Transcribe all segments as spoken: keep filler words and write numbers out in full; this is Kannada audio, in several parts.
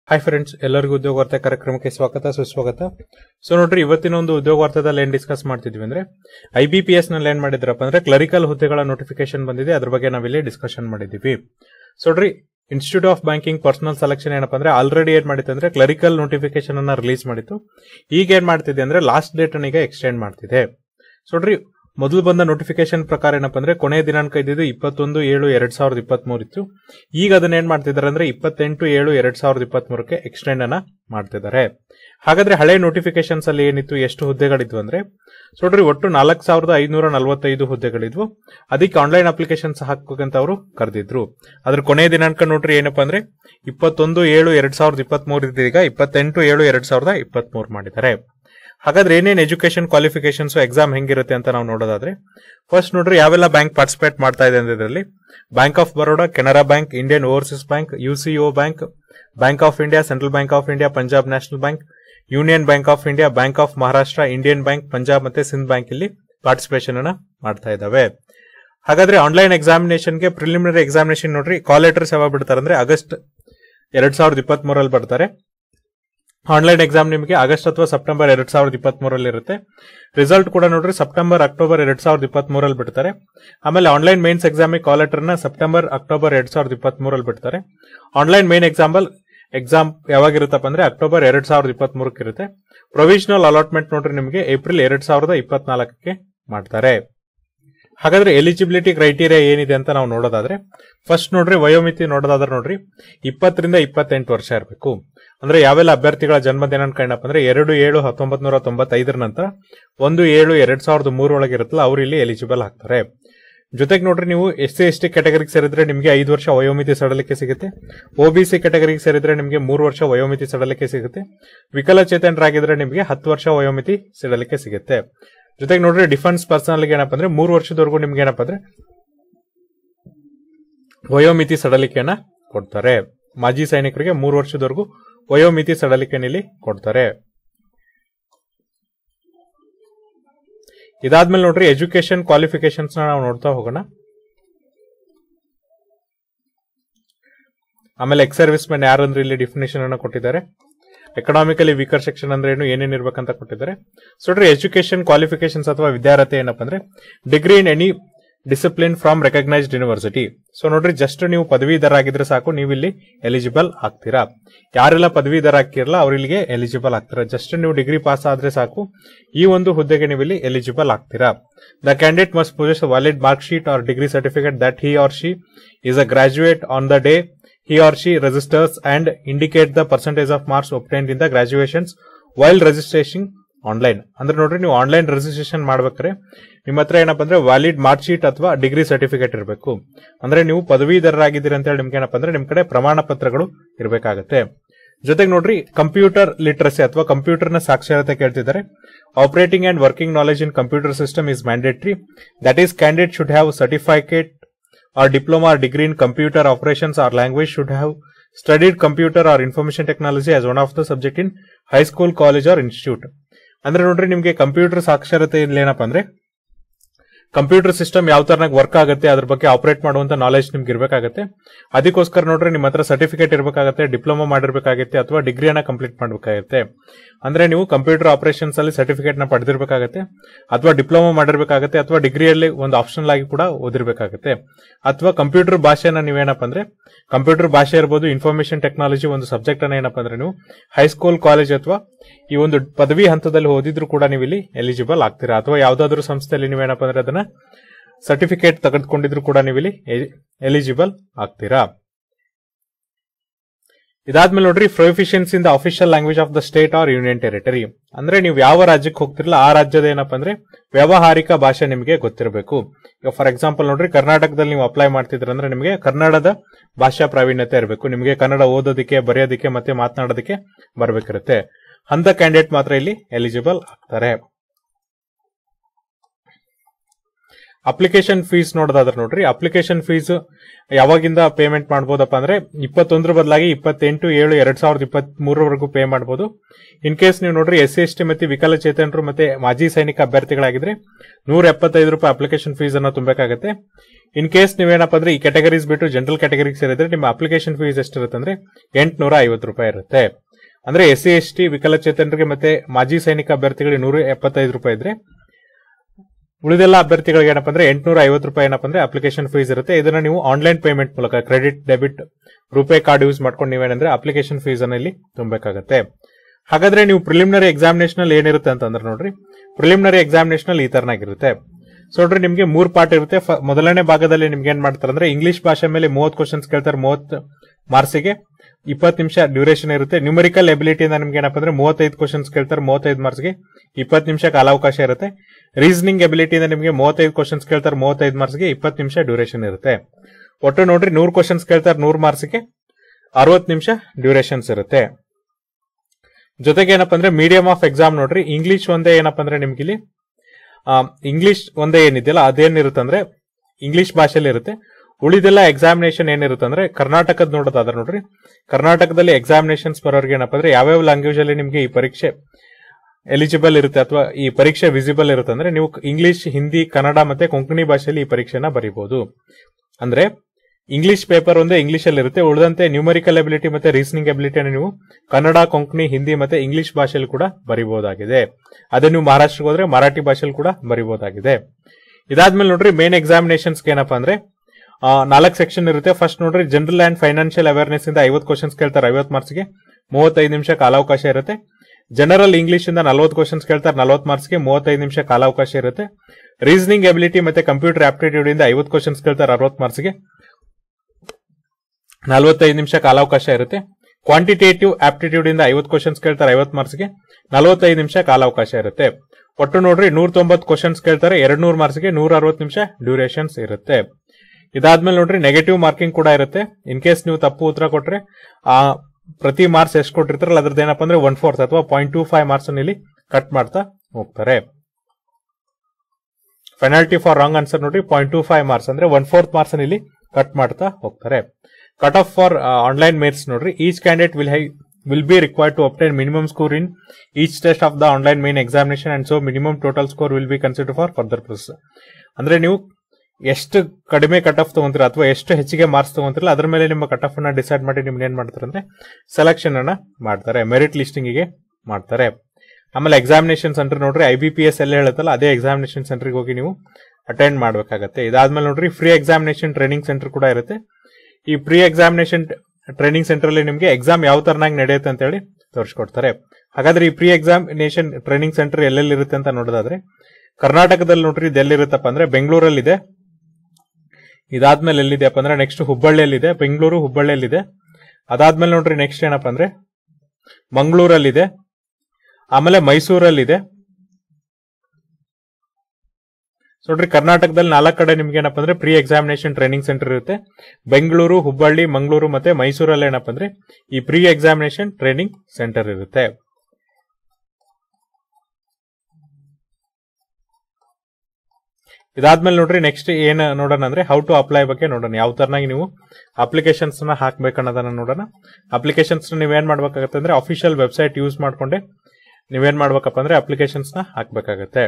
ಹಾಯ್ ಫ್ರೆಂಡ್ಸ್, ಎಲ್ಲರಿಗೂ ಉದ್ಯೋಗ ವಾರ್ತೆ ಕಾರ್ಯಕ್ರಮಕ್ಕೆ ಸ್ವಾಗತ ಸುಸ್ವಾಗತ. ಸೊ ನೋಡ್ರಿ, ಇವತ್ತಿನ ಒಂದು ಉದ್ಯೋಗ ವಾರ್ತೆದಲ್ಲಿ ಏನ್ ಡಿಸ್ಕಸ್ ಮಾಡ್ತಿದ್ವಿ ಅಂದ್ರೆ ಐ ಬಿ ಪಿ ಎಸ್ ನಲ್ಲಿ ಏನ್ ಮಾಡಿದ್ರಪ್ಪ ಅಂದ್ರೆ ಕ್ಲರಿಕಲ್ ಹುದ್ದೆಗಳ ನೋಟಿಫಿಕೇಶನ್ ಬಂದಿದೆ, ಅದ್ರ ಬಗ್ಗೆ ನಾವಿಲ್ಲಿ ಡಿಸ್ಕಷನ್ ಮಾಡಿದೀವಿ. ಸೊ ನೋಡ್ರಿ, institute of banking personnel selection ಏನಪ್ಪಾ ಅಂದ್ರೆ ಆಲ್ರೆಡಿ ಏನ್ ಮಾಡಿತ್ತು ಅಂದ್ರೆ ಕ್ಲರಿಕಲ್ ನೋಟಿಫಿಕೇಶನ್ ಅನ್ನ ರಿಲೀಸ್ ಮಾಡಿತ್ತು. ಈಗ ಏನ್ ಮಾಡ್ತಿದೆ ಅಂದ್ರೆ ಲಾಸ್ಟ್ ಡೇಟ್ ಅನ್ನ ಈಗ ಎಕ್ಸ್ಟೆಂಡ್ ಮಾಡ್ತಿದೆ. ಸೊ ನೋಡ್ರಿ, ಮೊದಲು ಬಂದ ನೋಟಿಫಿಕೇಶನ್ ಪ್ರಕಾರ ಏನಪ್ಪಾ ಅಂದ್ರೆ ಕೊನೆಯ ದಿನಾಂಕ ಇದ್ದಿದ್ದು ಇಪ್ಪತ್ತೊಂದು ಏಳು ಎರಡ್ ಸಾವಿರದ ಇಪ್ಪತ್ತ್ ಮೂರು ಇತ್ತು. ಈಗ ಅದನ್ನ ಏನ್ ಮಾಡ್ತಿದ್ದಾರೆ ಅಂದ್ರೆ ಇಪ್ಪತ್ತೆಂಟು ಏಳು ಎರಡ್ ಸಾವಿರದ ಇಪ್ಪತ್ತ್ ಮೂರಕ್ಕೆ ಎಕ್ಸ್ಟೆಂಡ್ ಅನ್ನ ಮಾಡ್ತಿದ್ದಾರೆ. ಹಾಗಾದ್ರೆ ಹಳೆ ನೋಟಿಫಿಕೇಶನ್ಸ್ ಅಲ್ಲಿ ಏನಿತ್ತು, ಎಷ್ಟು ಹುದ್ದೆಗಳಿದ್ವು ಅಂದ್ರೆ ಸೊ ನೋಡ್ರಿ, ಒಟ್ಟು ನಾಲ್ಕು ಸಾವಿರದ ಐದುನೂರ ನಲವತ್ತೈದು ಹುದ್ದೆಗಳಿದ್ವು. ಅದಕ್ಕೆ ಆನ್ಲೈನ್ ಅಪ್ಲಿಕೇಶನ್ಸ್ ಹಾಕಬೇಕಂತ ಅವರು ಕರೆದಿದ್ರು. ಅದ್ರ ಕೊನೆಯ ದಿನಾಂಕ ನೋಡ್ರಿ ಏನಪ್ಪಾ ಅಂದ್ರೆ ಇಪ್ಪತ್ತೊಂದು ಏಳು ಎರಡ್ ಸಾವಿರದ ಇಪ್ಪತ್ತ್ ಮೂರು ಇದ್ದೀಗ ಇಪ್ಪತ್ತೆಂಟು ಏಳು ಎರಡ್ ಸಾವಿರದ ಇಪ್ಪತ್ತ್ ಮೂರು ಮಾಡಿದ್ದಾರೆ. ಹಾಗಾದ್ರೆ ಏನೇನ್ ಎಜುಕೇಶನ್ ಕ್ವಾಲಿಫಿಕೇಶನ್ಸ್ ಎಕ್ಸಾಮ್ ಹೆಂಗಿರುತ್ತೆ ಅಂತ ನಾವು ನೋಡೋದಾದ್ರೆ, ಫಸ್ಟ್ ನೋಡ್ರಿ ಯಾವೆಲ್ಲ ಬ್ಯಾಂಕ್ ಪಾರ್ಟಿಸಿಪೇಟ್ ಮಾಡ್ತಾ ಇದೆ ಅಂದ್ರೆ ಇದರಲ್ಲಿ bank of Baroda, Canara bank, Indian overseas bank, UCO bank, bank of India, central bank of India, Punjab national bank, union bank of India, bank of Maharashtra, Indian bank, Punjab ಮತ್ತೆ ಸಿಂಧ್ ಬ್ಯಾಂಕ್ ಇಲ್ಲಿ ಪಾರ್ಟಿಸಿಪೇಷನ್ ಅನ್ನ ಮಾಡ್ತಾ ಇದಾವೆ. ಹಾಗಾದ್ರೆ ಆನ್ಲೈನ್ ಎಕ್ಸಾಮಿನೇಷನ್ಗೆ ಪ್ರಿಲಿಮಿನರಿ ಎಕ್ಸಾಮಿನೇಷನ್ ನೋಡ್ರಿ ಕಾಲ್ ಲೆಟರ್ಸ್ ಯಾವಾಗ ಬಿಡ್ತಾರೆ ಅಂದ್ರೆ ಆಗಸ್ಟ್ ಎರಡ್ ಸಾವಿರದ ಇಪ್ಪತ್ತ್ ಮೂರಲ್ಲಿ ಬರ್ತಾರೆ. ಆನ್ಲೈನ್ ಎಕ್ಸಾಮ್ ನಿಮಗೆ ಆಗಸ್ಟ್ ಅಥವಾ ಸೆಪ್ಟೆಂಬರ್ ಎರಡ್ ಸಾವಿರದ ಇಪ್ಪತ್ತ್ ಮೂರಲ್ಲಿ ಇರುತ್ತೆ. ರಿಸಲ್ಟ್ ಕೂಡ ನೋಡ್ರಿ ಸೆಪ್ಟೆಂಬರ್ ಅಕ್ಟೋಬರ್ ಎರಡ್ ಸಾವಿರದ ಇಪ್ಪತ್ತ್ ಮೂರಲ್ಲಿ ಬಿಡ್ತಾರೆ. ಆಮೇಲೆ online mains exam call letter ನ ಸೆಪ್ಟೆಂಬರ್ ಅಕ್ಟೋಬರ್ ಎರಡ್ ಸಾವಿರದ ಇಪ್ಪತ್ತ್ ಮೂರಲ್ಲಿ ಬಿಡ್ತಾರೆ. ಆನ್ಲೈನ್ ಮೇನ್ ಎಕ್ಸಾಂಪಲ್ ಎಕ್ಸಾಮ್ ಯಾವಾಗಿರುತ್ತಪ್ಪ ಅಂದ್ರೆ ಅಕ್ಟೋಬರ್ ಎರಡ್ ಸಾವಿರದ ಇಪ್ಪತ್ತ್ ಮೂರಕ್ಕೆ ಇರುತ್ತೆ. ಪ್ರೊವಿಷನಲ್ ಅಲಾಟ್ಮೆಂಟ್ ನೋಡ್ರಿ ನಿಮಗೆ ಏಪ್ರಿಲ್ ಎರಡ್ ಸಾವಿರದ ಇಪ್ಪತ್ನಾಲ್ಕಕ್ಕೆ ಮಾಡ್ತಾರೆ. ಹಾಗಾದ್ರೆ ಎಲಿಜಿಬಿಲಿಟಿ ಕ್ರೈಟೀರಿಯಾ ಏನಿದೆ ಅಂತ ನಾವು ನೋಡೋದಾದ್ರೆ, ಫಸ್ಟ್ ನೋಡ್ರಿ ವಯೋಮಿತಿ ನೋಡೋದಾದ್ರೆ ನೋಡ್ರಿ ಇಪ್ಪತ್ತರಿಂದ ಇಪ್ಪತ್ತೆಂಟು ವರ್ಷ ಇರಬೇಕು. ಅಂದ್ರೆ ಯಾವೆಲ್ಲ ಅಭ್ಯರ್ಥಿಗಳ ಜನ್ಮ ದಿನಾಂಕ ಏನಪ್ಪ ಅಂದ್ರೆ ಎರಡು ಏಳು ಹತ್ತೊಂಬತ್ ನೂರ ತೊಂಬತ್ತೈದರ ನಂತರ ಒಂದು ಏಳು ಎರಡ್ ಸಾವಿರದ ಮೂರ ಒಳಗೆ ಇರುತ್ತಲ್ಲ ಅವ್ರು ಇಲ್ಲಿ ಎಲಿಜಿಬಲ್ ಆಗ್ತಾರೆ. ಜೊತೆಗೆ ನೋಡ್ರಿ ನೀವು ಎಸ್ ಸಿ ಎಸ್ ಟಿ ಕ್ಯಾಟಗರಿಗೆ ಸೇರಿದ್ರೆ ನಿಮಗೆ ಐದು ವರ್ಷ ವಯೋಮಿತಿ ಸಡಲಿಕೆ ಸಿಗುತ್ತೆ. ಒಬಿಸಿ ಕ್ಯಾಟಗರಿಗೆ ಸೇರಿದ್ರೆ ನಿಮಗೆ ಮೂರು ವರ್ಷ ವಯೋಮಿತಿ ಸಡಲಿಕೆ ಸಿಗುತ್ತೆ. ವಿಕಲಚೇತನರಾಗಿದ್ರೆ ನಿಮಗೆ ಹತ್ತು ವರ್ಷ ವಯೋಮಿತಿ ಸಡಲಿಕೆ ಸಿಗುತ್ತೆ. ಜೊತೆಗೆ ನೋಡ್ರಿ ಡಿಫೆನ್ಸ್ ಪರ್ಸನಲ್ ಏನಪ್ಪ ಅಂದ್ರೆ ಮೂರು ವರ್ಷದವರೆಗೂ ನಿಮ್ಗೆ ಏನಪ್ಪ ಅಂದ್ರೆ ವಯೋಮಿತಿ ಸಡಲಿಕೆಯನ್ನ ಕೊಡ್ತಾರೆ. ಮಾಜಿ ಸೈನಿಕರಿಗೆ ಮೂರು ವರ್ಷದವರೆಗೂ ವಯೋಮಿತಿ ಸಡಲಿಕೆಯಲ್ಲಿ ಕೊಡ್ತಾರೆ. ಇದಾದ್ಮೇಲೆ ನೋಡ್ರಿ ಎಜುಕೇಶನ್ ಕ್ವಾಲಿಫಿಕೇಶನ್ಸ್ ನಾವು ನೋಡ್ತಾ ಹೋಗೋಣ. ಆಮೇಲೆ ಎಕ್ಸ್ ಸರ್ವಿಸ್ ಮೆನ್ ಯಾರಂದ್ರೆ ಇಲ್ಲಿ ಡಿಫಿನೇಷನ್ ಅನ್ನು ಕೊಟ್ಟಿದ್ದಾರೆ. ಎಕನಾಮಿಕಲಿ ವೀಕರ್ ಸೆಕ್ಷನ್ ಅಂದ್ರೆ ಏನು ಏನೇನ್ ಇರ್ಬೇಕಂತ ಕೊಟ್ಟಿದ್ದಾರೆ. ಸೊ ನೋಡ್ರಿ ಎಜುಕೇಶನ್ ಕ್ವಾಲಿಫಿಕೇಶನ್ಸ್ ಅಥವಾ ವಿದ್ಯಾರ್ಹತೆ ಏನಪ್ಪ ಅಂದ್ರೆ degree in any discipline from recognised university. So ನೋಡ್ರಿ ಜಸ್ಟ್ ನೀವು ಪದವೀಧರ ಆಗಿದ್ರೆ ಸಾಕು, ನೀವು ಇಲ್ಲಿ ಎಲಿಜಿಬಲ್ ಆಗ್ತೀರಾ. ಯಾರೆಲ್ಲ ಪದವೀಧರ ಆಗ್ತಿರಲ್ಲ ಅವ್ರ ಇಲ್ಲಿಗೆ ಎಲಿಜಿಬಲ್ ಆಗ್ತೀರಾ. ಜಸ್ಟ್ ನೀವು ಡಿಗ್ರಿ ಪಾಸ್ ಆದ್ರೆ ಸಾಕು, ಈ ಒಂದು ಹುದ್ದೆಗೆ ನೀವು ಇಲ್ಲಿ ಎಲಿಜಿಬಲ್ ಆಗ್ತೀರಾ. The candidate must possess a valid mark sheet or degree certificate that he or she is a graduate on the day he or she registers and indicate the percentage of marks obtained in the graduations while registration online. ಅಂದ್ರೆ ನೋಡ್ರಿ ನೀವು ಆನ್ಲೈನ್ ರಿಜಿಸ್ಟ್ರೇಷನ್ ಮಾಡ್ಬೇಕಾದ್ರೆ ನಿಮ್ಮ ಹತ್ರ ಏನಪ್ಪ ಅಂದ್ರೆ ವ್ಯಾಲಿಡ್ ಮಾರ್ಕ್ ಶೀಟ್ ಅಥವಾ ಡಿಗ್ರಿ ಸರ್ಟಿಫಿಕೇಟ್ ಇರಬೇಕು. ಅಂದ್ರೆ ನೀವು ಪದವೀಧರರಾಗಿದ್ದೀರಿ ಅಂತ ಹೇಳಿ ನಿಮ್ಗೆ ಏನಪ್ಪ ಅಂದ್ರೆ ನಿಮ್ ಕಡೆ ಪ್ರಮಾಣ ಪತ್ರಗಳು ಇರಬೇಕಾಗತ್ತೆ. ಜೊತೆಗೆ ನೋಡ್ರಿ ಕಂಪ್ಯೂಟರ್ ಲಿಟ್ರಸಿ ಅಥವಾ ಕಂಪ್ಯೂಟರ್ ನ ಸಾಕ್ಷರತೆ ಕೇಳ್ತಿದ್ದಾರೆ. Operating and working knowledge in computer system is mandatory. That is candidate should have certificate or diploma or degree in computer operations or language, should have studied computer or information technology as one of the subject in high school, college or institute. ಅಂದ್ರೆ ನೋಡ್ರಿ ನಿಮ್ಗೆ ಕಂಪ್ಯೂಟರ್ ಸಾಕ್ಷರತೆ ಏನಪ್ಪ ಅಂದ್ರೆ ಕಂಪ್ಯೂಟರ್ ಸಿಸ್ಟಮ್ ಯಾವ ತರನಾಗಿ ವರ್ಕ್ ಆಗುತ್ತೆ ಅದ್ರ ಬಗ್ಗೆ ಆಪರೇಟ್ ಮಾಡುವಂತ ನಾಲೆಜ್ ನಿಮ್ಗೆ ಇರಬೇಕಾಗುತ್ತೆ. ಅದಕ್ಕೋಸ್ಕರ ನೋಡ್ರಿ ನಿಮ್ಮ ಹತ್ರ ಸರ್ಟಿಫಿಕೇಟ್ ಇರಬೇಕಾಗುತ್ತೆ, ಡಿಪ್ಲೊಮಾ ಮಾಡಿರ್ಬೇಕಾಗುತ್ತೆ ಅಥವಾ ಡಿಗ್ರಿಯನ್ನ ಕಂಪ್ಲೀಟ್ ಮಾಡಬೇಕಾಗುತ್ತೆ. ಅಂದ್ರೆ ನೀವು ಕಂಪ್ಯೂಟರ್ ಆಪರೇಷನ್ಸ್ ಅಲ್ಲಿ ಸರ್ಟಿಫಿಕೇಟ್ ನ ಪಡೆದಿರಬೇಕಾಗುತ್ತೆ, ಅಥವಾ ಡಿಪ್ಲೊಮಾ ಮಾಡಿರ್ಬೇಕಾಗುತ್ತೆ, ಅಥವಾ ಡಿಗ್ರಿಯಲ್ಲಿ ಒಂದು ಆಪ್ಷನಲ್ ಆಗಿ ಕೂಡ ಓದಿರ್ಬೇಕಾಗುತ್ತೆ. ಅಥವಾ ಕಂಪ್ಯೂಟರ್ ಭಾಷೆನ ನೀವೇನಪ್ಪ ಅಂದ್ರೆ ಕಂಪ್ಯೂಟರ್ ಭಾಷೆ ಇರಬಹುದು, ಇನ್ಫಾರ್ಮೇಶನ್ ಟೆಕ್ನಾಲಜಿ ಒಂದು ಸಬ್ಜೆಕ್ಟ್ ಅನ್ನ ಏನಪ್ಪ ಅಂದ್ರೆ ನೀವು ಹೈಸ್ಕೂಲ್, ಕಾಲೇಜ್ ಅಥವಾ ಈ ಒಂದು ಪದವಿ ಹಂತದಲ್ಲಿ ಓದಿದ್ರು ಕೂಡ ನೀವು ಇಲ್ಲಿ ಎಲಿಜಿಬಲ್ ಆಗ್ತೀರಾ. ಅಥವಾ ಯಾವ್ದಾದ್ರು ಸಂಸ್ಥೆಯಲ್ಲಿ ನೀವೇನಪ್ಪ ಅಂದ್ರೆ ಅದನ್ನ ಸರ್ಟಿಫಿಕೇಟ್ ತೆಗೆದುಕೊಂಡಿದ್ರು ಕೂಡ ನೀವು ಇಲ್ಲಿ ಎಲಿಜಿಬಲ್ ಆಗ್ತೀರಾ. ಇದಾದ್ಮೇಲೆ ನೋಡ್ರಿ proficiency in the official language of the state or union territory. ಅಂದ್ರೆ ನೀವು ಯಾವ ರಾಜ್ಯಕ್ಕೆ ಹೋಗ್ತಿರಲ್ಲ ಆ ರಾಜ್ಯದ ಏನಪ್ಪ ಅಂದ್ರೆ ವ್ಯಾವಹಾರಿಕ ಭಾಷೆ ನಿಮಗೆ ಗೊತ್ತಿರಬೇಕು. ಈಗ ಫಾರ್ ಎಕ್ಸಾಂಪಲ್ ನೋಡ್ರಿ ಕರ್ನಾಟಕದಲ್ಲಿ ನೀವು ಅಪ್ಲೈ ಮಾಡ್ತಿದ್ರ ಅಂದ್ರೆ ನಿಮಗೆ ಕನ್ನಡದ ಭಾಷಾ ಪ್ರಾವೀಣ್ಯತೆ ಇರಬೇಕು. ನಿಮಗೆ ಕನ್ನಡ ಓದೋದಕ್ಕೆ, ಬರೆಯೋದಕ್ಕೆ ಮತ್ತೆ ಮಾತನಾಡೋದಕ್ಕೆ ಬರ್ಬೇಕಿರುತ್ತೆ. ಅಂತ ಕ್ಯಾಂಡಿಡೇಟ್ ಮಾತ್ರ ಇಲ್ಲಿ ಎಲಿಜಿಬಲ್ ಆಗ್ತಾರೆ. ಅಪ್ಲಿಕೇಶನ್ ಫೀಸ್ ನೋಡೋದಾದ್ರೆ ನೋಡ್ರಿ, ಅಪ್ಲಿಕೇಶನ್ ಫೀಸ್ ಯಾವಾಗಿಂದ ಪೇಮೆಂಟ್ ಮಾಡಬಹುದಪ್ಪ ಅಂದ್ರೆ ಇಪ್ಪತ್ತೊಂದರ ಬದಲಾಗಿ ಇಪ್ಪತ್ತೆಂಟು ಏಳು ಎರಡ್ ಸಾವಿರದ ಇಪ್ಪತ್ತ್ ಮೂರವರೆಗೂ ಪೇ ಮಾಡಬಹುದು. ಇನ್ ಕೇಸ್ ನೀವು ನೋಡ್ರಿ ಎಸ್ ಸಿ ಎಸ್ ಟಿ ಮತ್ತೆ ವಿಕಲಚೇತನರು ಮತ್ತೆ ಮಾಜಿ ಸೈನಿಕ ಅಭ್ಯರ್ಥಿಗಳಾಗಿದ್ರೆ ನೂರ ಎಪ್ಪತ್ತೈದು ರೂಪಾಯಿ ಅಪ್ಲಿಕೇಶನ್ ಫೀಸ್ ಅನ್ನು ತುಂಬಬೇಕಾಗುತ್ತೆ. ಇನ್ ಕೇಸ್ ನೀವೇನಪ್ಪ ಅಂದ್ರೆ ಈ ಕ್ಯಾಟಗರೀಸ್ ಬಿಟ್ಟು ಜನರಲ್ ಕ್ಯಾಟಗರಿಗೆ ಸೇರಿದ್ರೆ ನಿಮ್ಮ ಅಪ್ಲಿಕೇಶನ್ ಫೀಸ್ ಎಷ್ಟಿರುತ್ತೆ ಅಂದ್ರೆ ಎಂಟುನೂರ ಐವತ್ತು ರೂಪಾಯಿ ಇರುತ್ತೆ. ಅಂದ್ರೆ ಎಸ್ ಸಿ ಎಸ್ ಟಿ ವಿಕಲಚೇತನರಿಗೆ ಮತ್ತೆ ಮಾಜಿ ಸೈನಿಕ ಅಭ್ಯರ್ಥಿಗಳಿಗೆ ನೂರ ಎಪ್ಪತ್ತೈದು ರೂಪಾಯಿ ಇದ್ರೆ ಉಳಿದೆಲ್ಲ ಅಭ್ಯರ್ಥಿಗಳಿಗೆ ಏನಪ್ಪ ಅಂದ್ರೆ ಎಂಟುನೂರ ಐವತ್ತು ರೂಪಾಯಿ ಏನಪ್ಪ ಅಂದ್ರೆ ಅಪ್ಲಿಕೇಶನ್ ಫೀಸ್ ಇರುತ್ತೆ. ಇದನ್ನ ನೀವು ಆನ್ಲೈನ್ ಪೇಮೆಂಟ್ ಮೂಲಕ credit debit RuPay card use ಮಾಡ್ಕೊಂಡು ನೀವೇನಂದ್ರೆ ಅಪ್ಲಿಕೇಶನ್ ಫೀಸ್ ಅನ್ನ ಇಲ್ಲಿ ತುಂಬಬೇಕಾಗುತ್ತೆ. ಹಾಗಾದ್ರೆ ನೀವು ಪ್ರಿಲಿಮಿನರಿ ಎಕ್ಸಾಮಿನೇಷನ್ ಅಲ್ಲಿ ಏನಿರುತ್ತೆ ಅಂತಂದ್ರೆ ನೋಡ್ರಿ, ಪ್ರಿಲಿಮಿನರಿ ಎಕ್ಸಾಮಿನೇಷನ್ ಅಲ್ಲಿ ಈ ತರನಾಗಿರುತ್ತೆ. ಸೊ ನೋಡ್ರಿ ನಿಮ್ಗೆ ಮೂರ್ ಪಾರ್ಟ್ ಇರುತ್ತೆ. ಮೊದಲನೇ ಭಾಗದಲ್ಲಿ ನಿಮ್ಗೆ ಏನ್ ಮಾಡ್ತಾರೆ ಅಂದ್ರೆ ಇಂಗ್ಲಿಷ್ ಭಾಷೆ ಮೇಲೆ ಮೂವತ್ತು ಕ್ವಶನ್ಸ್ ಕೇಳ್ತಾರೆ, ಮೂವತ್ತು ಮಾರ್ಕ್ಸಿಗೆ ಇಪ್ಪತ್ತು ನಿಮಿಷ ಡ್ಯೂರೇಷನ್ ಇರುತ್ತೆ. ನ್ಯೂಮರಿಕಲ್ ಎಬಿಲಿಟಿ ಇಂದ ನಿಮ್ಗೆ ಏನಪ್ಪ ಅಂದ್ರೆ ಮೂವತ್ತೈದು ಕ್ವಶನ್ಸ್ ಕೇಳ್ತಾರೆ, ಮೂವತ್ತೈದು ಮಾರ್ಕ್ಸ್ಗೆ ಇಪ್ಪತ್ತು ನಿಮಿಷ ಕಾಲಾವಕಾಶ ಇರುತ್ತೆ. ರೀಸನಿಂಗ್ ಎಬಿಲಿಟಿ ಇಂದ ನಿಮಗೆ ಮೂವತ್ತೈದು ಕ್ವಶನ್ಸ್ ಕೇಳ್ತಾರೆ, ಮೂವತ್ತೈದು ಮಾರ್ಕ್ಸ್ಗೆ ಇಪ್ಪತ್ತು ನಿಮಿಷ ಡ್ಯೂರೇಷನ್ ಇರುತ್ತೆ. ಒಟ್ಟು ನೋಡ್ರಿ ನೂರು ಕ್ವಶನ್ಸ್ ಕೇಳ್ತಾರೆ, ನೂರು ಮಾರ್ಕ್ಸ್ಗೆ ಅರವತ್ತು ನಿಮಿಷ ಡ್ಯೂರೇಷನ್ಸ್ ಇರುತ್ತೆ. ಜೊತೆಗೆ ಏನಪ್ಪ ಅಂದ್ರೆ ಮೀಡಿಯಂ ಆಫ್ ಎಕ್ಸಾಮ್ ನೋಡ್ರಿ, ಇಂಗ್ಲಿಷ್ ಒಂದೇ ಏನಪ್ಪ ಅಂದ್ರೆ ನಿಮ್ಗೆ ಇಲ್ಲಿ ಇಂಗ್ಲಿಷ್ ಒಂದೇ ಏನಿದೆಯಲ್ಲ ಅದೇನಿರುತ್ತೆ ಅಂದ್ರೆ ಇಂಗ್ಲಿಷ್ ಭಾಷೆಯಲ್ಲಿ ಇರುತ್ತೆ. ಉಳಿದೆಲ್ಲ ಎಕ್ಸಾಮಿನೇಷನ್ ಏನಿರುತ್ತೆ ಅಂದ್ರೆ ಕರ್ನಾಟಕದ ನೋಡೋದಾದ್ರೆ ನೋಡ್ರಿ, ಕರ್ನಾಟಕದಲ್ಲಿ ಎಕ್ಸಾಮಿನೇಷನ್ಸ್ ಬರೋರಿಗೆ ಏನಪ್ಪ ಅಂದ್ರೆ ಯಾವ್ಯಾವ ಲ್ಯಾಂಗ್ವೇಜ್ ಅಲ್ಲಿ ನಿಮ್ಗೆ ಈ ಪರೀಕ್ಷೆ ಎಲಿಜಿಬಲ್ ಇರುತ್ತೆ ಅಥವಾ ಈ ಪರೀಕ್ಷೆ ವಿಸಿಬಲ್ ಇರುತ್ತೆ ಅಂದ್ರೆ ನೀವು ಇಂಗ್ಲಿಷ್, ಹಿಂದಿ, ಕನ್ನಡ ಮತ್ತೆ ಕೊಂಕಣಿ ಭಾಷೆಯಲ್ಲಿ ಈ ಪರೀಕ್ಷೆನ ಬರೀಬಹುದು. ಅಂದ್ರೆ ಇಂಗ್ಲಿಷ್ ಪೇಪರ್ ಒಂದೇ ಇಂಗ್ಲಿಷ್ ಅಲ್ಲಿ ಇರುತ್ತೆ, ಉಳಿದಂತೆ ನ್ಯೂಮರಿಕಲ್ ಎಬಿಲಿಟಿ ಮತ್ತೆ ರೀಸನಿಂಗ್ ಎಬಿಲಿಟಿಯನ್ನು ನೀವು ಕನ್ನಡ, ಕೊಂಕಣಿ, ಹಿಂದಿ ಮತ್ತೆ ಇಂಗ್ಲಿಷ್ ಭಾಷೆಯಲ್ಲಿ ಕೂಡ ಬರೀಬಹುದಾಗಿದೆ. ಅದೇ ನೀವು ಮಹಾರಾಷ್ಟ್ರಕ್ಕೆ ಹೋದ್ರೆ ಮರಾಠಿ ಭಾಷೆಯಲ್ಲಿ ಕೂಡ ಬರೀಬಹುದಾಗಿದೆ. ಇದಾದ್ಮೇಲೆ ನೋಡ್ರಿ ಮೇನ್ ಎಕ್ಸಾಮಿನೇಷನ್ಸ್ ಏನಪ್ಪಾ ಅಂದ್ರೆ ನಾಲ್ಕು ಸೆಕ್ಷನ್ ಇರುತ್ತೆ. ಫಸ್ಟ್ ನೋಡ್ರಿ ಜನರಲ್ ಅಂಡ್ ಫೈನಾನ್ಷಿಯಲ್ ಅವೇರ್ನೆಸ್ ಇಂದ ಐವತ್ತು ಕ್ವಶನ್ಸ್ ಕೇಳ್ತಾರೆ, ಐವತ್ತು ಮಾರ್ಕ್ಸ್ಗೆ ಮೂವತ್ತೈದು ನಿಮಿಷ ಕಾಲಾವಕಾಶ ಇರುತ್ತೆ. ಜನರಲ್ ಇಂಗ್ಲಿಷ್ ಇಂದ ನಲವತ್ತು ಕ್ವಶನ್ಸ್ ಕೇಳ್ತಾರೆ, ನಲವತ್ತು ಮಾರ್ಕ್ಸ್ಗೆ ಮೂವತ್ತೈದು ನಿಮಿಷ ಕಾಲಾವಕಾಶ ಇರುತ್ತೆ. ರೀಸನಿಂಗ್ ಎಬಿಲಿಟಿ ಮತ್ತೆ ಕಂಪ್ಯೂಟರ್ ಆಪ್ಟಿಟ್ಯೂಡ್ ಇಂದ ಐವತ್ತು ಕ್ವಶನ್ಸ್ ಕೇಳ್ತಾರೆ, ಅರವತ್ತು ಮಾರ್ಕ್ಸ್ಗೆ ನಲವತ್ತೈದು ನಿಮಿಷ ಕಾಲಾವಕಾಶ ಇರುತ್ತೆ. ಕ್ವಾಂಟಿಟೇಟಿವ್ ಆಪ್ಟಿಟ್ಯೂಡ್ ಇಂದ ಐವತ್ತು ಕ್ವಶನ್ಸ್ ಕೇಳ್ತಾರೆ, ಐವತ್ತು ಮಾರ್ಕ್ಸ್ಗೆ ನಲವತ್ತೈದು ನಿಮಿಷ ಕಾಲಾವಕಾಶ ಇರುತ್ತೆ. ಒಟ್ಟು ನೋಡ್ರಿ ನೂರ ತೊಂಬತ್ತು ಕ್ವಶನ್ಸ್ ಕೇಳ್ತಾರೆ, ಎರಡ್ ನೂರು ಮಾರ್ಕ್ಸ್ಗೆ ನೂರ ಅರವತ್ತು ನಿಮಿಷ ಡ್ಯೂರೇಷನ್ಸ್ ಇರುತ್ತೆ. ಇದಾದ್ಮೇಲೆ ನೋಡ್ರಿ ನೆಗೆಟಿವ್ ಮಾರ್ಕಿಂಗ್ ಕೂಡ ಇರುತ್ತೆ. ಇನ್ ಕೇಸ್ ನೀವು ತಪ್ಪು ಉತ್ತರ ಕೊಟ್ರೆ ಆ ಪ್ರತಿ ಮಾರ್ಕ್ಸ್ ಎಷ್ಟು ಕೊಟ್ಟಿರ್ತಾರಲ್ಲ ಅದ್ರದ್ದು ಏನಪ್ಪಾ ಅಂದ್ರೆ ಒನ್ ಫೋರ್ತ್ ಅಥವಾ ಪಾಯಿಂಟ್ ಟೂ ಫೈವ್ ಮಾರ್ಕ್ಸ್ ಇಲ್ಲಿ ಕಟ್ ಮಾಡ್ತಾ ಹೋಗ್ತಾರೆ. ಪೆನಾಲ್ಟಿ ಫಾರ್ ರಾಂಗ್ ಆನ್ಸರ್ ನೋಡ್ರಿ ಪಾಯಿಂಟ್ ಟೂ ಫೈವ್ ಮಾರ್ಕ್ಸ್ ಅಂದ್ರೆ ಒನ್ ಫೋರ್ತ್ ಮಾರ್ಕ್ಸ್ ಇಲ್ಲಿ ಕಟ್ ಮಾಡ್ತಾ ಹೋಗ್ತಾರೆ. Cut off for online mains ನೋಡ್ರಿ, each candidate will have will be required to obtain minimum score in each test of the online main examination and so minimum total score will be considered for further process. ಅಂದ್ರೆ ನೀವು ಎಷ್ಟು ಕಡಿಮೆ ಕಟ್ ಆಫ್ ತಗೊಂತೀರ ಅಥವಾ ಎಷ್ಟು ಹೆಚ್ಚಿಗೆ ಮಾರ್ಕ್ಸ್ ತಗೊಂತೀರಲ್ಲ ಅದ್ರ ಮೇಲೆ ನಿಮ್ಮ ಕಟ್ ಆಫ್ ಅನ್ನ ಡಿಸೈಡ್ ಮಾಡಿ ನಿಮ್ಗೆ ಏನ್ ಮಾಡ್ತಾರೆ ಅಂದ್ರೆ ಸೆಲೆಕ್ಷನ್ ಅನ್ನ ಮಾಡ್ತಾರೆ, ಮೆರಿಟ್ ಲಿಸ್ಟಿಂಗ್ ಗೆ ಮಾಡ್ತಾರೆ. ಆಮೇಲೆ ಎಕ್ಸಾಮಿನೇಷನ್ ಸೆಂಟರ್ ನೋಡ್ರಿ ಐ ಬಿ ಪಿ ಎಸ್ ಎಲ್ಲ ಹೇಳುತ್ತಲ್ಲ ಅದೇ ಎಕ್ಸಾಮಿನೇಷನ್ ಸೆಂಟರ್ಗೆ ಹೋಗಿ ನೀವು ಅಟೆಂಡ್ ಮಾಡ್ಬೇಕಾಗತ್ತೆ. ಇದಾದ್ಮೇಲೆ ನೋಡ್ರಿ ಫ್ರೀ ಎಕ್ಸಾಮಿನೇಷನ್ ಟ್ರೈನಿಂಗ್ ಸೆಂಟರ್ ಕೂಡ ಇರುತ್ತೆ. ಈ ಪ್ರೀ ಎಕ್ಸಾಮಿನೇಷನ್ ಟ್ರೈನಿಂಗ್ ಸೆಂಟರ್ ಅಲ್ಲಿ ನಿಮಗೆ ಎಕ್ಸಾಮ್ ಯಾವ ತರನಾಗಿ ನಡೆಯುತ್ತೆ ಅಂತ ಹೇಳಿ ತೋರಿಸ್ಕೊಡ್ತಾರೆ. ಹಾಗಾದ್ರೆ ಈ ಪ್ರೀ ಎಕ್ಸಾಮಿನೇಷನ್ ಟ್ರೈನಿಂಗ್ ಸೆಂಟರ್ ಎಲ್ಲೆಲ್ಲಿ ಇರುತ್ತೆ ಅಂತ ನೋಡೋದಾದ್ರೆ ಕರ್ನಾಟಕದಲ್ಲಿ ನೋಡ್ರಿ ಇದು ಎಲ್ಲಿರುತ್ತಪ್ಪ ಅಂದ್ರೆ ಬೆಂಗಳೂರಲ್ಲಿದೆ. ಇದಾದ್ಮೇಲೆ ಎಲ್ಲಿದೆಯಪ್ಪ ಅಂದ್ರೆ ನೆಕ್ಸ್ಟ್ ಹುಬ್ಬಳ್ಳಿಯಲ್ಲಿದೆ, ಬೆಂಗಳೂರು ಹುಬ್ಬಳ್ಳಿಯಲ್ಲಿದೆ. ಅದಾದ್ಮೇಲೆ ನೋಡ್ರಿ ನೆಕ್ಸ್ಟ್ ಏನಪ್ಪಾ ಅಂದ್ರೆ ಮಂಗಳೂರಲ್ಲಿದೆ, ಆಮೇಲೆ ಮೈಸೂರಲ್ಲಿದೆ. ನೋಡ್ರಿ ಕರ್ನಾಟಕದಲ್ಲಿ ನಾಲ್ಕು ಕಡೆ ನಿಮ್ಗೆ ಏನಪ್ಪಾ ಅಂದ್ರೆ ಪ್ರೀ ಎಕ್ಸಾಮಿನೇಷನ್ ಟ್ರೈನಿಂಗ್ ಸೆಂಟರ್ ಇರುತ್ತೆ. ಬೆಂಗಳೂರು, ಹುಬ್ಬಳ್ಳಿ, ಮಂಗಳೂರು ಮತ್ತೆ ಮೈಸೂರಲ್ಲಿ ಏನಪ್ಪಾ ಅಂದ್ರೆ ಈ ಪ್ರೀ ಎಕ್ಸಾಮಿನೇಷನ್ ಟ್ರೈನಿಂಗ್ ಸೆಂಟರ್ ಇರುತ್ತೆ. ಇದಾದ್ಮೇಲೆ ನೋಡ್ರಿ ನೆಕ್ಸ್ಟ್ ಏನ್ ನೋಡೋಣ ಅಂದ್ರೆ ಹೌ ಟು ಅಪ್ಲೈ ಬಗ್ಗೆ ನೋಡೋಣ. ಯಾವ ತರನಾಗಿ ನೀವು ಅಪ್ಲಿಕೇಶನ್ಸ್ ನ ಹಾಕ್ಬೇಕನ್ನೋದನ್ನ ನೋಡೋಣ. ಅಪ್ಲಿಕೇಶನ್ಸ್ ನೀವೇನ್ ಮಾಡ್ಬೇಕಾಗತ್ತೆ ಅಂದ್ರೆ ಅಫಿಷಿಯಲ್ ವೆಬ್ಸೈಟ್ ಯೂಸ್ ಮಾಡ್ಕೊಂಡೆ ನೀವೇನ್ ಮಾಡ್ಬೇಕಪ್ಪ ಅಂದ್ರೆ ಅಪ್ಲಿಕೇಶನ್ಸ್ ನ ಹಾಕ್ಬೇಕಾಗತ್ತೆ.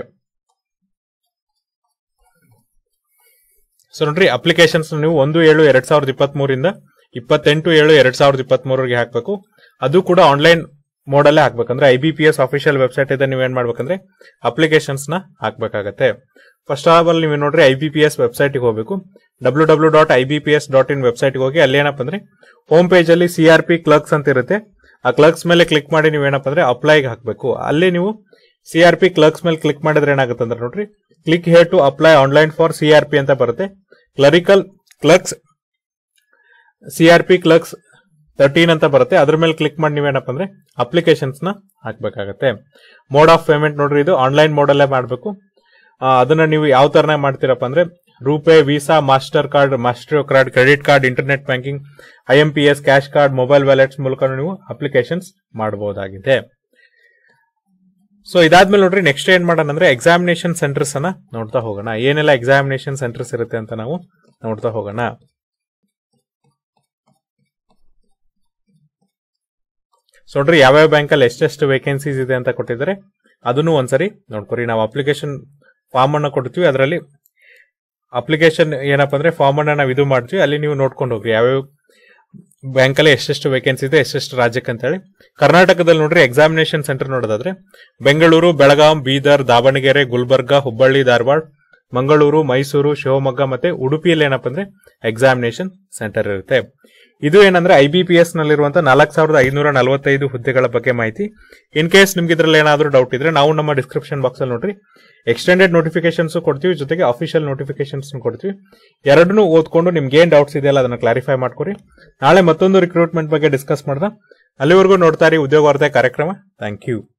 ಸೊ ನೋಡ್ರಿ ಅಪ್ಲಿಕೇಶನ್ಸ್ ನೀವು ಒಂದು ಏಳು ಎರಡ್ ಸಾವಿರದ ಇಪ್ಪತ್ತ್ ಮೂರಿಂದ ಇಪ್ಪತ್ತೆಂಟು ಏಳು ಎರಡ್ ಸಾವಿರದ ಇಪ್ಪತ್ತ್ ಮೂರವರೆಗೆ ಹಾಕ್ಬೇಕು. ಅದು ಕೂಡ ಆನ್ಲೈನ್ ಮೋಡಲ್ಲೇ ಹಾಕ್ಬೇಕಂದ್ರೆ I B P S official website ಇದೆ. ನೀವೇನ್ ಮಾಡ್ಬೇಕಂದ್ರೆ ಅಪ್ಲಿಕೇಶನ್ಸ್ ನ ಹಾಕ್ಬೇಕಾಗತ್ತೆ. ಫಸ್ಟ್ ಆಫ್ ಆಲ್ ನೀವು ನೋಡ್ರಿ I B P S website ಗೆ ಹೋಗಬೇಕು. W W dot I B P S dot in website ಗೆ ಹೋಗಿ ಅಲ್ಲಿ ಏನಪ್ಪ ಅಂದ್ರೆ ಹೋಮ್ ಪೇಜ್ ಅಲ್ಲಿ ಸಿ ಆರ್ ಪಿ ಕ್ಲರ್ಕ್ಸ್ ಅಂತ ಇರುತ್ತೆ. ಆ ಕ್ಲರ್ಕ್ಸ್ ಮೇಲೆ ಕ್ಲಿಕ್ ಮಾಡಿ ನೀವೇನಪ್ಪ ಅಂದ್ರೆ ಅಪ್ಲೈಗೆ ಹಾಕ್ಬೇಕು. ಅಲ್ಲಿ ನೀವು ಸಿ ಆರ್ ಪಿ ಕ್ಲರ್ಕ್ಸ್ ಮೇಲೆ ಕ್ಲಿಕ್ ಮಾಡಿದ್ರೆ ಏನಾಗುತ್ತೆ ಅಂದ್ರೆ ನೋಡ್ರಿ click here to apply online for C R P ಅಂತ ಬರುತ್ತೆ. Clerical clerks C R P clerks thirteen ಅಂತ ಬರುತ್ತೆ. ಅದ್ರ ಮೇಲೆ ಕ್ಲಿಕ್ ಮಾಡಿ ನೀವೇನಪ್ಪ ಅಂದ್ರೆ ಅಪ್ಲಿಕೇಶನ್ಸ್ ನ ಹಾಕ್ಬೇಕಾಗತ್ತೆ. ಮೋಡ್ ಆಫ್ ಪೇಮೆಂಟ್ ನೋಡ್ರಿ ಇದು ಆನ್ಲೈನ್ ಮೋಡ್ ಅಲ್ಲೇ ಮಾಡಬೇಕು. ಅದನ್ನ ನೀವು ಯಾವ ತರನ ಮಾಡ್ತೀರಪ್ಪ ಅಂದ್ರೆ RuPay, Visa, master card, master card, credit card, internet banking, I M P S, cash card, mobile wallets ಮೂಲಕ ನೀವು ಅಪ್ಲಿಕೇಶನ್ಸ್ ಮಾಡಬಹುದಾಗಿದೆ. ಸೊ ಇದಾದ್ಮೇಲೆ ನೋಡ್ರಿ ನೆಕ್ಸ್ಟ್ ಏನ್ ಮಾಡೋಣ ಅಂದ್ರೆ ಎಕ್ಸಾಮಿನೇಷನ್ ಸೆಂಟರ್ಸ್ ಅನ್ನ ನೋಡ್ತಾ ಹೋಗೋಣ. ಏನೆಲ್ಲ ಎಕ್ಸಾಮಿನೇಷನ್ ಸೆಂಟರ್ಸ್ ಇರುತ್ತೆ ಅಂತ ನಾವು ನೋಡ್ತಾ ಹೋಗೋಣ. ಸೊ ನೋಡ್ರಿ ಯಾವ್ಯಾವ ಬ್ಯಾಂಕ್ ಅಲ್ಲಿ ಎಷ್ಟೆಷ್ಟು ವೇಕೆನ್ಸೀಸ್ ಇದೆ ಅಂತ ಕೊಟ್ಟಿದ್ದಾರೆ ಅದನ್ನು ಒಂದ್ಸರಿ ನೋಡ್ಕೊರಿ. ನಾವು ಅಪ್ಲಿಕೇಶನ್ ಫಾರ್ಮ್ ಅನ್ನ ಕೊಡ್ತೀವಿ, ಅದರಲ್ಲಿ ಅಪ್ಲಿಕೇಶನ್ ಏನಪ್ಪಾ ಅಂದ್ರೆ ಫಾರ್ಮ್ ಅನ್ನ ನಾವು ಇದು ಮಾಡ್ತೀವಿ, ಅಲ್ಲಿ ನೀವು ನೋಡ್ಕೊಂಡು ಹೋಗ್ರಿ ಯಾವ್ಯಾವ ಬ್ಯಾಂಕ್ ಅಲ್ಲಿ ಎಷ್ಟೆಷ್ಟು ವೇಕೆನ್ಸಿ ಇದೆ ಎಷ್ಟೆಷ್ಟು ರಾಜ್ಯಕ್ಕೆ ಅಂತ ಹೇಳಿ. ಕರ್ನಾಟಕದಲ್ಲಿ ನೋಡ್ರಿ ಎಕ್ಸಾಮಿನೇಷನ್ ಸೆಂಟರ್ ನೋಡೋದಾದ್ರೆ ಬೆಂಗಳೂರು, ಬೆಳಗಾಂ, ಬೀದರ್, ದಾವಣಗೆರೆ, ಗುಲ್ಬರ್ಗಾ, ಹುಬ್ಬಳ್ಳಿ, ಧಾರವಾಡ, ಮಂಗಳೂರು, ಮೈಸೂರು, ಶಿವಮೊಗ್ಗ ಮತ್ತೆ ಉಡುಪಿಯಲ್ಲಿ ಏನಪ್ಪಾ ಅಂದ್ರೆ ಎಕ್ಸಾಮಿನೇಷನ್ ಸೆಂಟರ್ ಇರುತ್ತೆ. ಇದು ಏನಂದ್ರೆ ಐ ಬಿ ಪಿ ಎಸ್ ನಲ್ಲಿರುವಂತಹ ನಾಲ್ಕು ಸಾವಿರದ ಐನೂರ ನಲವತ್ತೈದು ಹುದ್ದೆಗಳ ಬಗ್ಗೆ ಮಾಹಿತಿ. ಇನ್ ಕೇಸ್ ನಿಮ್ಗೆ ಇದ್ರಲ್ಲಿ ಏನಾದ್ರೂ ಡೌಟ್ ಇದ್ರೆ ನಾವು ನಮ್ಮ ಡಿಸ್ಕ್ರಿಪ್ಷನ್ ಬಾಕ್ಸ್ ಅಲ್ಲಿ ನೋಡ್ರಿ ಎಕ್ಸ್ಟೆಂಡೆಡ್ ನೋಟಿಫಿಕೇಶನ್ಸ್ ಕೊಡ್ತೀವಿ, ಜೊತೆಗೆ ಅಫಿಷಿಯಲ್ ನೋಟಿಫಿಕೇಶನ್ಸ್ ಕೊಡ್ತೀವಿ. ಎರಡನ್ನೂ ಓದ್ಕೊಂಡು ನಿಮ್ಗೆ ಏನ್ ಡೌಟ್ಸ್ ಇದೆಯಲ್ಲ ಅದನ್ನ ಕ್ಲಾರಿಫೈ ಮಾಡ್ಕೊರಿ. ನಾಳೆ ಮತ್ತೊಂದು ರಿಕ್ರೂಟ್ಮೆಂಟ್ ಬಗ್ಗೆ ಡಿಸ್ಕಸ್ ಮಾಡ್ದ. ಅಲ್ಲಿವರೆಗೂ ನೋಡ್ತಾ ಇರಿ ಉದ್ಯೋಗ ವಾರ್ತೆ ಕಾರ್ಯಕ್ರಮ. Thank you.